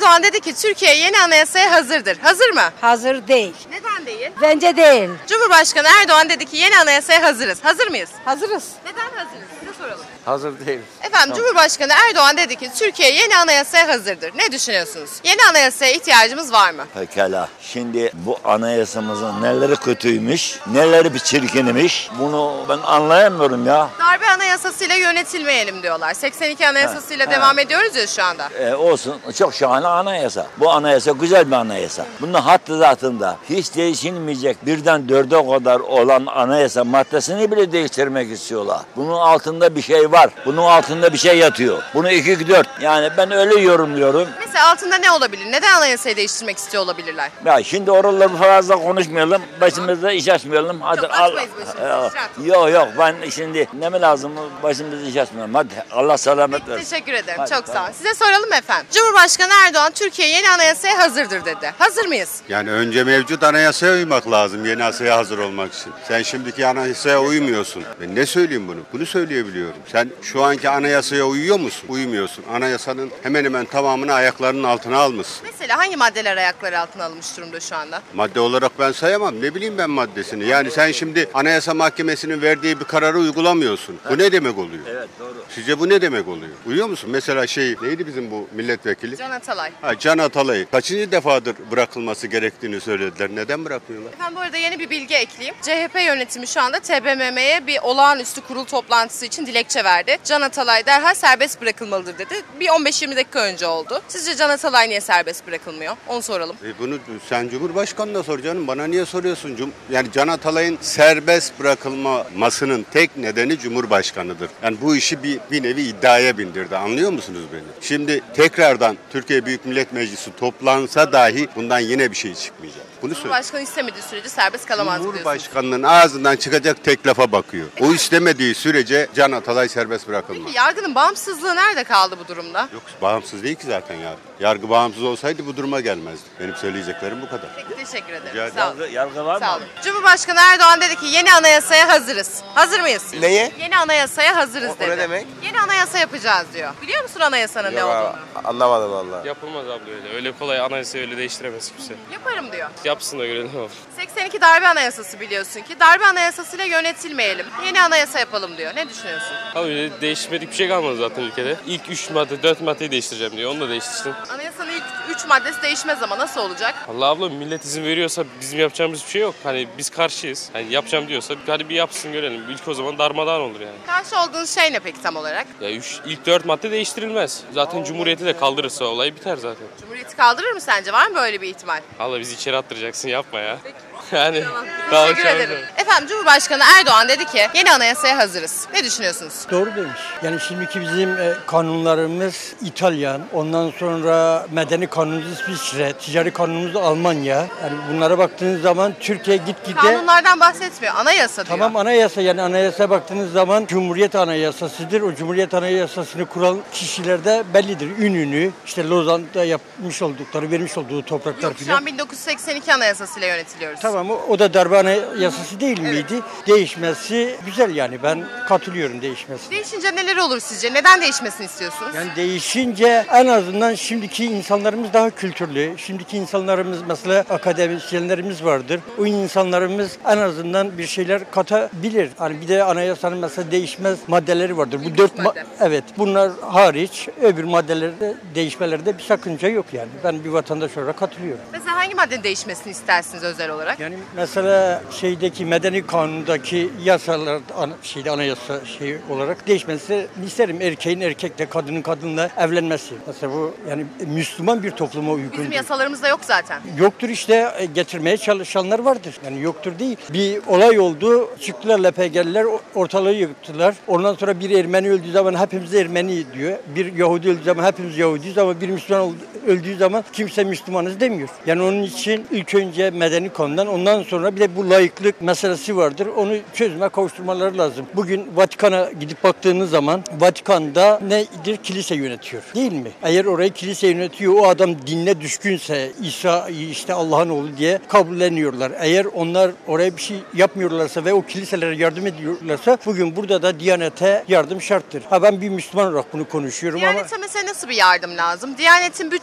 Erdoğan dedi ki Türkiye yeni anayasaya hazırdır. Hazır mı? Hazır değil. Neden değil? Bence değil. Cumhurbaşkanı Erdoğan dedi ki yeni anayasaya hazırız. Hazır mıyız? Hazırız. Neden hazırız? Size soralım. Hazır değiliz. Efendim Cumhurbaşkanı Erdoğan dedi ki Türkiye yeni anayasaya hazırdır. Ne düşünüyorsunuz? Yeni anayasaya ihtiyacımız var mı? Pekala. Şimdi bu anayasamızın neleri kötüymüş, neleri bir çirkinmiş bunu ben anlayamıyorum ya. Darbe anayasasıyla yönetilmeyelim diyorlar. 82 anayasasıyla devam ediyoruz ya şu anda. Olsun, çok şahane anayasa. Bu anayasa güzel bir anayasa. Bunun hattı zatında hiç değişilmeyecek birden dörde kadar olan anayasa maddesini bile değiştirmek istiyorlar. Bunun altında bir şey var. Bunun altında bir şey yatıyor. Bunu 2-4. Yani ben öyle yorumluyorum. Mesela altında ne olabilir? Neden anayasayı değiştirmek istiyor olabilirler? Ya şimdi oraları fazla konuşmayalım. Başımızda iş açmayalım. Hadi Yok, açmayız başımızda iş, rahat. Yok ben şimdi ne mi lazım başımızda iş açmayalım. Hadi Allah selamet versin. Teşekkür ederim. Hadi, Çok sağ olun. hadi. Size soralım efendim. Cumhurbaşkanı Erdoğan Türkiye yeni anayasaya hazırdır dedi. Hazır mıyız? Yani önce mevcut anayasaya uymak lazım yeni anayasaya hazır olmak için. Sen şimdiki anayasaya uymuyorsun. Ben ne söyleyeyim bunu? Bunu söyleyebiliyorum. Sen şu anki anayasaya uyuyor musun? Uymuyorsun. Anayasanın hemen hemen tamamını ayaklarının altına almışsın. Mesela hangi maddeler ayakları altına alınmış durumda şu anda? Madde olarak ben sayamam. Ne bileyim ben maddesini. Yani sen şimdi Anayasa Mahkemesi'nin verdiği bir kararı uygulamıyorsun. Bu ne demek oluyor? Evet doğru. Sizce bu ne demek oluyor? Uyuyor musun? Mesela neydi bizim bu milletvekili? Can Atalay. Can Atalay'ı kaçıncı defadır bırakılması gerektiğini söylediler. Neden bırakmıyorlar? Efendim bu arada yeni bir bilgi ekleyeyim. CHP yönetimi şu anda TBMM'ye bir olağanüstü kurul toplantısı için dilekçe verdi. Can Atalay derhal serbest bırakılmalıdır dedi. Bir 15-20 dakika önce oldu. Sizce Can Atalay niye serbest bırakılmıyor? Onu soralım. Bunu sen Cumhurbaşkanı'na sor canım. Bana niye soruyorsun? Yani Can Atalay'ın serbest bırakılmasının tek nedeni Cumhurbaşkanı'dır. Yani bu işi bir nevi iddiaya bindirdi. Anlıyor musunuz beni? Şimdi tekrardan Türkiye Büyük Millet Meclisi toplansa dahi bundan yine bir şey çıkmayacak. Bunu söyle. Cumhurbaşkanı istemediği sürece serbest kalamaz diyorsunuz. Cumhurbaşkanının ağzından çıkacak tek lafa bakıyor. O istemediği sürece Can Atalay serbest bırakılmaz. Peki yargının bağımsızlığı nerede kaldı bu durumda? Yok bağımsız değil ki zaten yargı. Yargı bağımsız olsaydı bu duruma gelmezdi. Benim söyleyeceklerim bu kadar. Peki teşekkür ederim. Rica Sağ olun. Yargı var mı? Sağ olun. Cumhurbaşkanı Erdoğan dedi ki yeni anayasaya hazırız. Hazır mıyız? Neye? Yeni anayasaya hazırız dedi. O ne demek? Yeni anayasa yapacağız diyor. Biliyor musun anayasanın ne olduğunu? Anlamadım valla. Yapılmaz abla öyle. Öyle kolay anayasayı öyle değiştiremez kimse. Yaparım diyor. Yapsın da görelim abi. 82 darbe anayasası biliyorsun ki. Darbe anayasasıyla yönetilmeyelim. Yeni anayasa yapalım diyor. Ne düşünüyorsun? Abi öyle değişmedik bir şey kalmadı zaten ülkede. İlk 3 madde 4 maddeyi değiştireceğim diyor. Onu da değiştirsin. Anayasanın ilk 3 maddesi değişmez ama nasıl olacak? Allah abla millet izin veriyorsa bizim yapacağımız bir şey yok. Hani biz karşıyız. Hani yapacağım diyorsa hadi bir yapsın görelim. Ülke o zaman darmadağın olur yani. Karşı olduğunuz şey ne peki tam olarak? Ya ilk 4 madde değiştirilmez. Zaten Cumhuriyeti de kaldırırsa olay biter zaten. Cumhuriyeti kaldırır mı sence? Var mı böyle bir ihtimal? Allah bizi içeri attıracaksın yapma ya. Yani Teşekkür ederim. Efendim Cumhurbaşkanı Erdoğan dedi ki yeni anayasaya hazırız. Ne düşünüyorsunuz? Doğru demiş. Yani şimdiki bizim kanunlarımız İtalyan, ondan sonra medeni kanunumuz İsviçre, ticari kanunumuz Almanya. Yani bunlara baktığınız zaman Türkiye gitgide... Kanunlardan bahsetmiyor. Anayasa diyor. Tamam anayasa yani anayasa baktığınız zaman Cumhuriyet Anayasası'dır. O Cumhuriyet Anayasası'nı kuran kişiler de bellidir. Ününü işte Lozan'da yapmış oldukları, vermiş olduğu topraklar Yok, şu filan. an 1982 anayasasıyla yönetiliyoruz. Tamam o da darbe anayasası değil miydi? Değişmesi güzel yani ben katılıyorum değişmesine. Değişince neler olur sizce? Neden değişmesini istiyorsunuz? Yani değişince en azından şimdiki insanlarımız daha kültürlü. Şimdiki insanlarımız mesela akademisyenlerimiz vardır. O insanlarımız en azından bir şeyler katabilir. Hani bir de anayasanın mesela değişmez maddeleri vardır. Bu 4 madde. evet bunlar hariç öbür maddelerde değişmelerde bir sakınca yok yani. Ben bir vatandaş olarak katılıyorum. Mesela hangi maddenin değişmesini istersiniz özel olarak? Yani mesela şeydeki medeni kanundaki yasalar anayasa olarak değişmesi isterim. Erkeğin erkekle, kadının kadınla evlenmesi. Mesela bu yani Müslüman bir topluma uygun. Bizim değil. yasalarımızda yok zaten. Yoktur işte getirmeye çalışanlar vardır. Yani yoktur değil. Bir olay oldu. Çıktılar LPG'liler ortalığı yıktılar. Ondan sonra bir Ermeni öldüğü zaman hepimiz Ermeni diyor. Bir Yahudi öldüğü zaman hepimiz Yahudiyiz ama bir Müslüman öldüğü zaman kimse Müslümanız demiyor. Yani onun için ilk önce medeni konudan ondan sonra bir de bu laiklik meselesi vardır. Onu çözüme kavuşturmaları lazım. Bugün Vatikan'a gidip baktığınız zaman Vatikan'da nedir? Kilise yönetiyor. Değil mi? Eğer orayı kilise yönetiyor o adam dinine düşkünse İsa işte Allah'ın oğlu diye kabulleniyorlar. Eğer onlar oraya bir şey yapmıyorlarsa ve o kiliselere yardım ediyorlarsa bugün burada da Diyanet'e yardım şarttır. Ben bir Müslüman olarak bunu konuşuyorum ama Diyanete mesela nasıl bir yardım lazım? Diyanetin bütçesi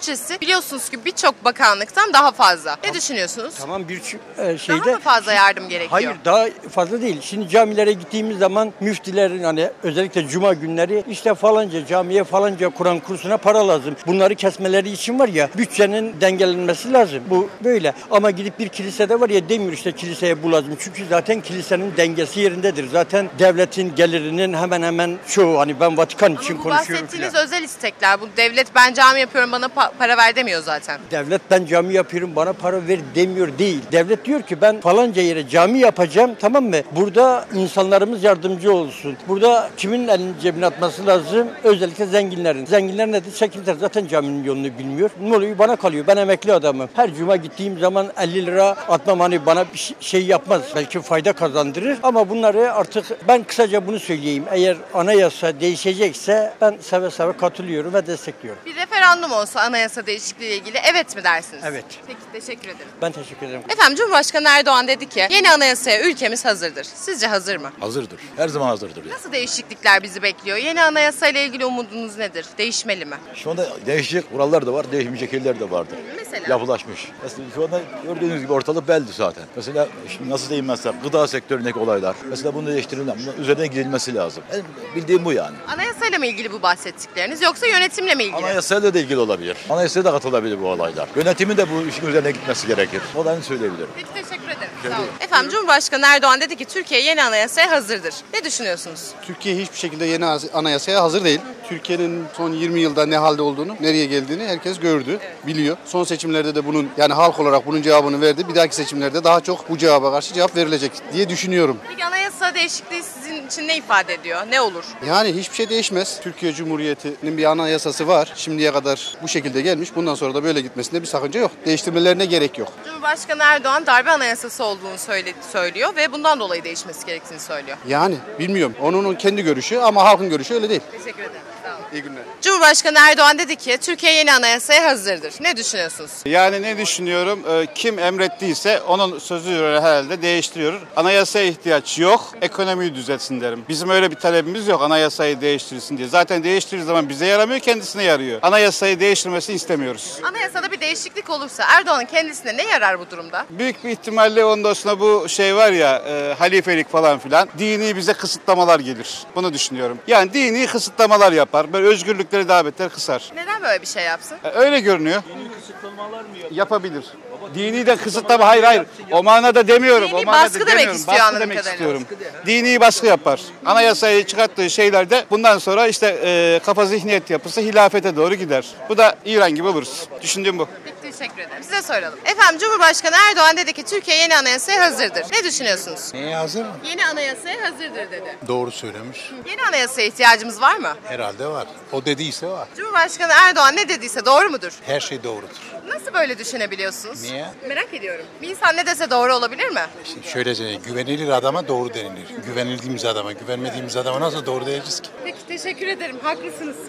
bütçesi biliyorsunuz ki birçok bakanlıktan daha fazla. Ne düşünüyorsunuz? Tamam bir Daha şeyde... mı fazla yardım gerekiyor? Hayır daha fazla değil. Şimdi camilere gittiğimiz zaman müftilerin hani özellikle cuma günleri işte falanca camiye falanca Kur'an kursuna para lazım. Bunları kesmeleri için var ya bütçenin dengelenmesi lazım. Bu böyle. Ama gidip bir kilisede var ya demiyor işte kiliseye bu lazım. Çünkü zaten kilisenin dengesi yerindedir. Zaten devletin gelirinin hemen hemen çoğu hani ben Vatikan için Bu konuşuyorum. bahsettiğiniz filan. özel istekler. Bu devlet ben cami yapıyorum bana para ver demiyor zaten. Devlet ben cami yapıyorum bana para ver demiyor değil. Devlet diyor ki ben falanca yere cami yapacağım tamam mı? Burada insanlarımız yardımcı olsun. Burada kimin elini cebine atması lazım? Özellikle zenginlerin. Zenginler nedir? Çekintiler zaten caminin yolunu bilmiyor. Ne oluyor? Bana kalıyor. Ben emekli adamım. Her cuma gittiğim zaman 50 lira atmam hani bana bir şey yapmaz. Belki fayda kazandırır ama bunları artık ben kısaca bunu söyleyeyim. Eğer anayasa değişecekse ben seve seve katılıyorum ve destekliyorum. Bir referandum olsa anayasa değişikliği ile ilgili evet mi dersiniz? Evet. Peki teşekkür ederim. Ben teşekkür ederim. Efendim Cumhurbaşkanı Erdoğan dedi ki yeni anayasaya ülkemiz hazırdır. Sizce hazır mı? Hazırdır. Her zaman hazırdır. Yani. Nasıl değişiklikler bizi bekliyor? Yeni anayasa ile ilgili umudunuz nedir? Değişmeli mi? Şu anda değişecek kurallar da var, değişmeyecek şeyler de vardır. Mesela? Yapılaşmış. Mesela şu anda gördüğünüz gibi ortalık belli zaten. Mesela şimdi nasıl diyeyim mesela gıda sektöründeki olaylar. Mesela bunu değiştirilmez. Bunun üzerine gidilmesi lazım. Benim bildiğim bu yani. Anayasayla mı ilgili bu bahsettikleriniz yoksa yönetimle mi ilgili? Anayasayla da ilgili olabilir. Anayasaya da katılabilir bu olaylar. Yönetimin de bu işin üzerine gitmesi gerekir. Olayını söyleyebilirim. Peki teşekkür ederim. Sağ olun. Efendim Cumhurbaşkanı Erdoğan dedi ki Türkiye yeni anayasaya hazırdır. Ne düşünüyorsunuz? Türkiye hiçbir şekilde yeni anayasaya hazır değil. Türkiye'nin son 20 yılda ne halde olduğunu, nereye geldiğini herkes gördü, biliyor. Son seçimlerde de bunun yani halk olarak bunun cevabını verdi. Bir dahaki seçimlerde daha çok bu cevaba karşı cevap verilecek diye düşünüyorum. Peki anayasa değişikliği sizin için ne ifade ediyor? Ne olur? Yani hiçbir şey değişmez. Türkiye Cumhuriyeti'nin bir anayasası var. Şimdiye kadar bu şekilde gelmiş. Bundan sonra da böyle gitmesinde bir sakınca yok. Değiştirmelerine gerek yok. Cumhurbaşkanı Erdoğan darbe anayasası olduğunu söylüyor ve bundan dolayı değişmesi gerektiğini söylüyor. Yani bilmiyorum. Onun kendi görüşü ama halkın görüşü öyle değil. Teşekkür ederim. Sağ olun. İyi günler. Cumhurbaşkanı Erdoğan dedi ki Türkiye yeni anayasaya hazırdır. Ne düşünüyorsunuz? Yani ne düşünüyorum? Kim emrettiyse onun sözüyle herhalde değiştiriyor. Anayasaya ihtiyaç yok. Ekonomiyi düzeltsin derim. Bizim öyle bir talebimiz yok anayasayı değiştirsin diye. Zaten değiştirdiği zaman bize yaramıyor, kendisine yarıyor. Anayasayı değiştirmesini istemiyoruz. Anayasada bir değişiklik olursa Erdoğan'ın kendisine ne yarar bu durumda? Büyük bir ihtimalle ondan sonra bu şey var ya halifelik falan filan dini bize kısıtlamalar gelir. Bunu düşünüyorum. Yani dini kısıtlamalar yapar. Böyle özgürlükleri daha beter kısar. Neden böyle bir şey yapsın? Öyle görünüyor. Dini kısıtlamalar mı yapabilir? Dini de kısıtlama hayır. O manada demiyorum. Dini o manada baskı demek demiyorum. istiyor Baskı anladığım demek kadarıyla. istiyorum. Dini baskı yapar. Anayasayı çıkarttığı şeylerde bundan sonra işte kafa zihniyet yapısı hilafete doğru gider. Bu da İran gibi oluruz. Düşündüğüm bu. Peki teşekkür ederim. Size soralım. Efendim Cumhurbaşkanı Erdoğan dedi ki Türkiye yeni anayasaya hazırdır. Ne düşünüyorsunuz? Neye hazır mı? Yeni anayasaya hazırdır dedi. Doğru söylemiş. Yeni anayasaya ihtiyacımız var mı? Herhalde var. O dediyse var. Cumhurbaşkanı Erdoğan ne dediyse doğru mudur? Her şey doğrudur. Nasıl böyle düşünebiliyorsunuz? Niye? Merak ediyorum. Bir insan ne dese doğru olabilir mi? Şimdi şöyle söyleyeyim. Güvenilir adama doğru denilir. Güvenildiğimiz adama, güvenmediğimiz adama nasıl doğru diyeceğiz ki? Peki teşekkür ederim. Haklısınız.